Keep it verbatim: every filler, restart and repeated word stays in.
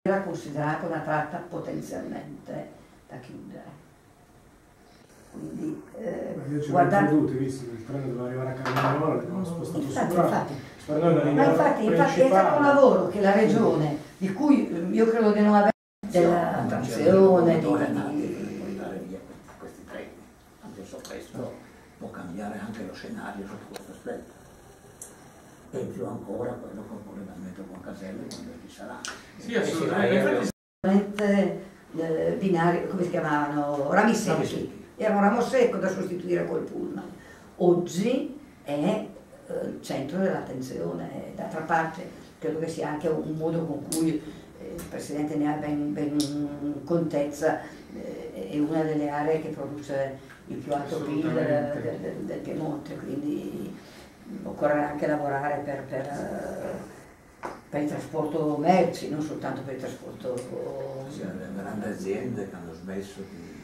era considerata una tratta potenzialmente da chiudere. Quindi, eh, io ci guardate... ho creduto, visto che il treno doveva arrivare a Carmagnola, l'abbiamo spostato infatti, su infatti, per noi una linea ma infatti, infatti è stato un lavoro che la regione, di cui io credo di non avere della trazione, di... Puoi dare via questi treni, adesso questo può cambiare anche lo scenario sotto questo aspetto. E in più ancora quello col collegamento con Caselle quando ci sarà. Sì, assolutamente. Eh, binari, come si chiamavano? Rami secchi. Era un ramo secco da sostituire col pullman. Oggi è eh, il centro dell'attenzione. D'altra parte credo che sia anche un modo con cui eh, il Presidente ne ha ben, ben contezza, eh, è una delle aree che produce il più alto P I L del, del, del Piemonte, quindi occorre anche lavorare per, per, per il trasporto merci, non soltanto per il trasporto... Sì, le grandi aziende che hanno smesso di